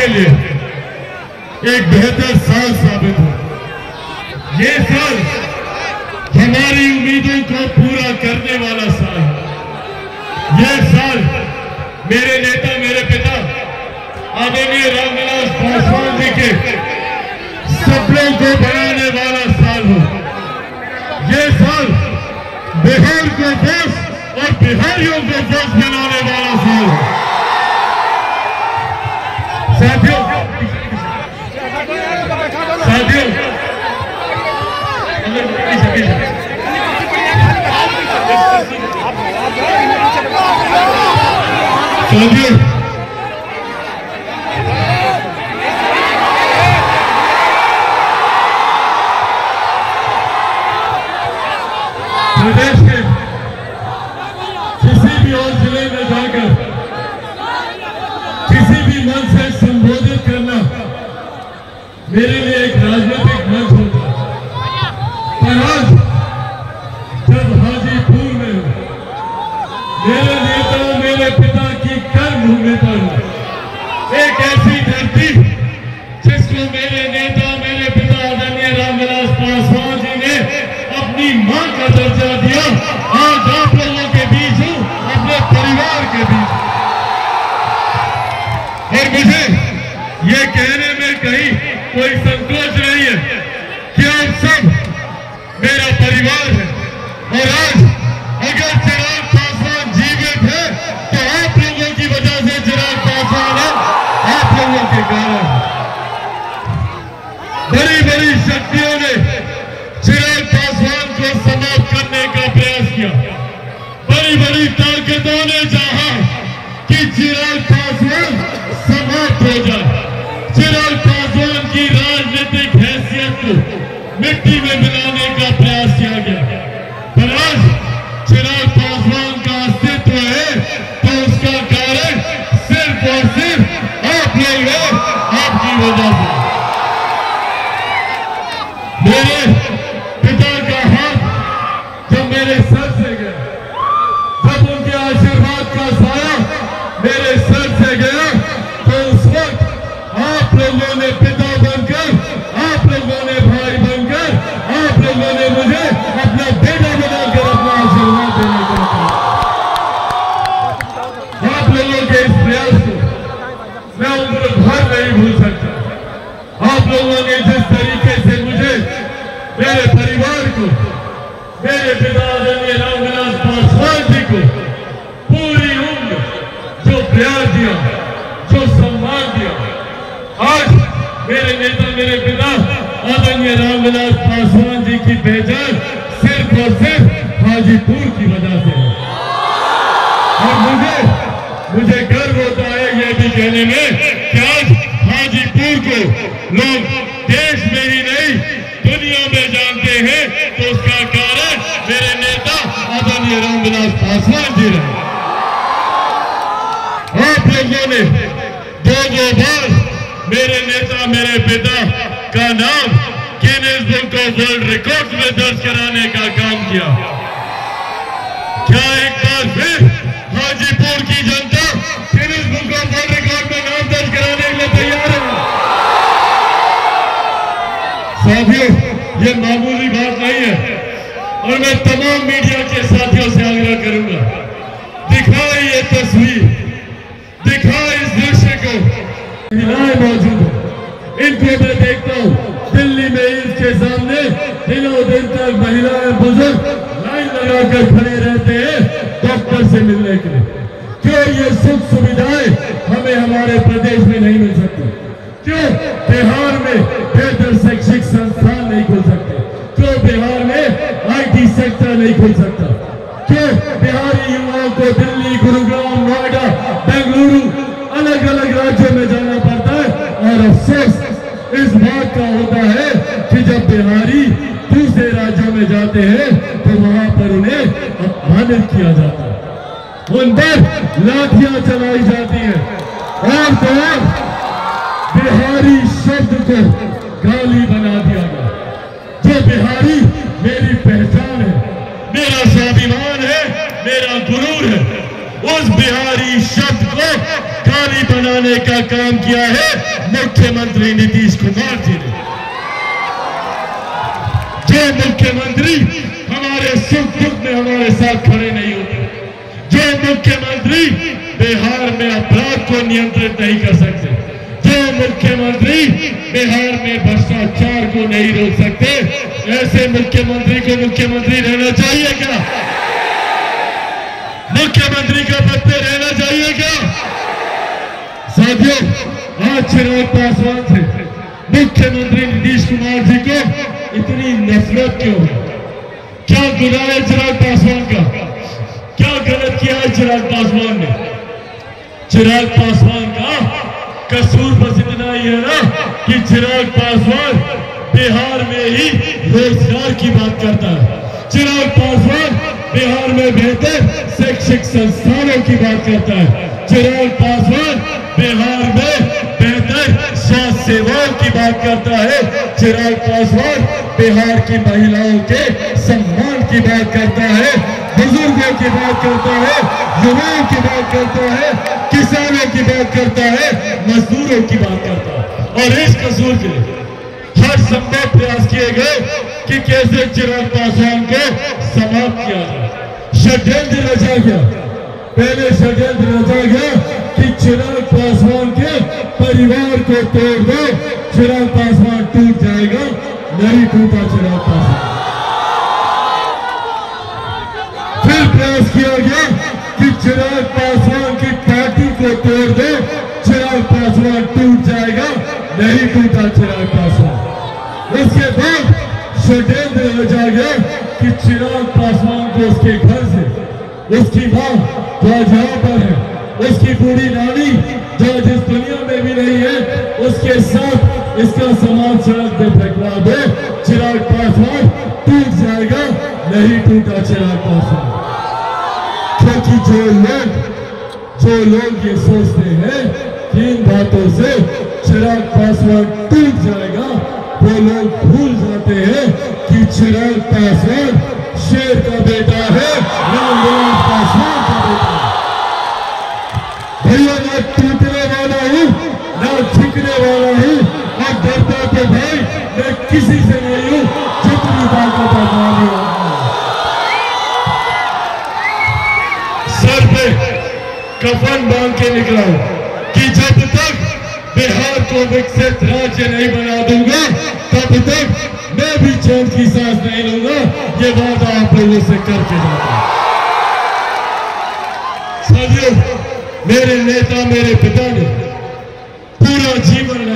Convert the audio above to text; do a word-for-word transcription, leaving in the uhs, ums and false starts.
के लिए एक बेहतर साल साबित हो। ये साल हमारी उम्मीदों को पूरा करने वाला साल है। ये साल मेरे नेता, मेरे पिता आदरणीय रामविलास पासवान जी के सपनों को बनाने वाला साल हो। ये साल बिहार को देश और बिहारियों को देश बनाने वाला साल है। साथियों साथियों साथियों प्रदेश के किसी भी और जिले में जाकर किसी भी मंच से संबोधित करना मेरे लिए एक राजनीतिक मंच होता है। पर आज जब हाजीपुर में हूं, मेरे नेता, मेरे पिता की कर्मभूमि पर एक ऐसी धरती जिसको मेरे नेता, मेरे पिता आदरणीय रामविलास पासवान जी ने अपनी मां का दर्जा दिया, आज आप लोगों के बीच हूं, अपने परिवार के बीच। और मुझे ये कहने में कहीं कोई संकोच नहीं है कि आप सब मेरा परिवार है। और आज अगर चिराग पासवान जीवित है तो आप लोगों की वजह से चिराग पासवान है, आप लोगों के कारण। बड़ी बड़ी शक्तियों ने चिराग पासवान को समाप्त करने का प्रयास किया। बड़ी बड़ी ताकतों ने चाहा कि चिराग पासवान समाप्त हो जाए, चिराग पासवान की राजनीतिक हैसियत को मिट्टी में मिलाने का प्रयास किया गया। पर आज चिराग पासवान का अस्तित्व है तो उसका कारण सिर्फ और सिर्फ आप लोग हैं, आपकी वजह से। मेरे पिता का हाथ जब मेरे सर से गया, जब उनके आशीर्वाद का साया मेरे सर से गया, तो उस वक्त आप लोगों ने पिता बनकर, आप लोगों ने भाई बनकर, आप लोगों ने मुझे अपना बेटा बनाकर अपना आशीर्वाद देने का कहा। आप लोगों के इस प्रयास को मैं उम्र भर नहीं भूल सकता। आप लोगों ने जिस तरीके से मुझे, मेरे परिवार को, मेरे पिता आदरणीय रामविलास पासवान जी को पूरी उम्र जो प्यार दिया, जो सम्मान दिया, आज मेरे नेता, मेरे पिता आदरणीय रामविलास पासवान जी की पहचान सिर्फ और सिर्फ हाजीपुर की वजह से है। और मुझे मुझे गर्व होता है यह भी कहने में कि आज हाजीपुर को लोग देश में ही नहीं दुनिया में जानते हैं, तो उसका कारण मेरे नेता आदरणीय रामविलास पासवान जी रहे। आप लोगों ने दो दो बार मेरे नेता, मेरे पिता का नाम Guinness book of world record में दर्ज कराने का काम किया। क्या एक बार फिर हाजीपुर की जनता Guinness book of world record में नाम दर्ज कराने के लिए तैयार है? साथियों, ये मामूली बात नहीं है और मैं तमाम मीडिया के साथियों से आग्रह करूंगा, दिखाए ये तस्वीर, दिखाए इस दृश्य को। महिलाएं मौजूद हैं, इनको मैं देखता हूं दिल्ली में इसके सामने दिनों दिन तक महिलाएं, बुजुर्ग लाइन लगाकर खड़े रहते हैं डॉक्टर से मिलने के लिए। क्यों ये सुख सुविधाएं हमें हमारे प्रदेश में नहीं मिल सकती? क्यों बिहार में बेहतर शैक्षिक संस्थान नहीं खुल सकते? क्यों बिहार में आईटी सेक्टर नहीं खुल सकता? क्यों बिहारी युवाओं को दिल्ली, गुरुग्राम, नोएडा, बेंगलुरु अलग अलग राज्यों में जाना पड़ता है? और अफसोस इस बात का होता है कि जब बिहारी दूसरे राज्यों में जाते हैं तो वहां पर उन्हें अपमानित किया जाता है, उन पर लाठियां चलाई जाती है और तो और बिहारी शब्द को गाली बना दिया गया। जो बिहारी मेरी पहचान है, मेरा स्वाभिमान है, मेरा गुरूर है, उस बिहारी शब्द को पानी बनाने का काम किया है मुख्यमंत्री नीतीश कुमार जी ने। जो मुख्यमंत्री हमारे सुख दुख में हमारे साथ खड़े नहीं होते, जो मुख्यमंत्री बिहार में अपराध को नियंत्रित नहीं कर सकते, जो मुख्यमंत्री बिहार में भ्रष्टाचार को नहीं रोक सकते, ऐसे मुख्यमंत्री को मुख्यमंत्री रहना चाहिए क्या? मुख्यमंत्री का पद पे रहना चाहिए क्या? साथियों, आज चिराग पासवान से मुख्यमंत्री नीतीश कुमार जी को इतनी नफरत क्यों है? क्या गुनाह है चिराग पासवान का? क्या गलत किया है चिराग पासवान ने? चिराग पासवान का कसूर बस इतना ही है ना कि चिराग पासवान बिहार में ही रोजगार की बात करता है। चिराग पासवान बिहार में बेहतर शैक्षिक संस्थानों की बात करता है। चिराग पासवान बिहार में बेहतर स्वास्थ्य सेवाओं की बात करता है। चिराग पासवान बिहार की महिलाओं के सम्मान की बात करता है, बुजुर्गों की बात करता है, युवाओं की बात करता है, किसानों की बात करता है, मजदूरों की बात करता है। और इस कसूर के लिए हर संभव प्रयास किए गए कि कैसे चिराग पासवान को समाप्त किया जाए। षड्यंत्र रचा गया, पहले षड्यंत्र रचा गया कि चिराग पासवान के परिवार को तोड़ दो, चिराग पासवान टूट जाएगा। नहीं टूटा चिराग पासवान। फिर प्रयास किया गया कि चिराग पासवान की पार्टी को तोड़ दो, चिराग पासवान टूट जाएगा। नहीं टूटा चिराग पासवान। उसके बाद षड्यंत्र रचा गया कि चिराग पासवान को उसके घर से, उसकी मां जो जहां पर है, उसकी बूढ़ी नानी जो जिस दुनिया में भी नहीं है, उसके साथ इसका सामान सड़क पे फेंकवा दो, चिराग पासवान टूट जाएगा। नहीं टूटा चिराग पासवान। क्योंकि जो लोग जो लोग ये सोचते हैं कि इन बातों से चिराग पासवान टूट जाएगा, वो लोग भूल जाते हैं कि चिराग पासवान शेर का बेटा है, रामविलास पासवान का बेटा है। भैया, ना टूटने वाला हूं, ना झुकने वाला हूं, और डरता तो भाई मैं किसी से नहीं हूं, जितनी ताकत आने वाला सर पे कफन बांध के निकला हूं कि जब तक बिहार को विकसित राज्य नहीं बना दूंगा, तब तक मैं भी चैन की सांस नहीं लूंगा। ये वादा आप लोगों से करके जाता हूं। साथियों, मेरे नेता, मेरे पिता ने पूरा जीवन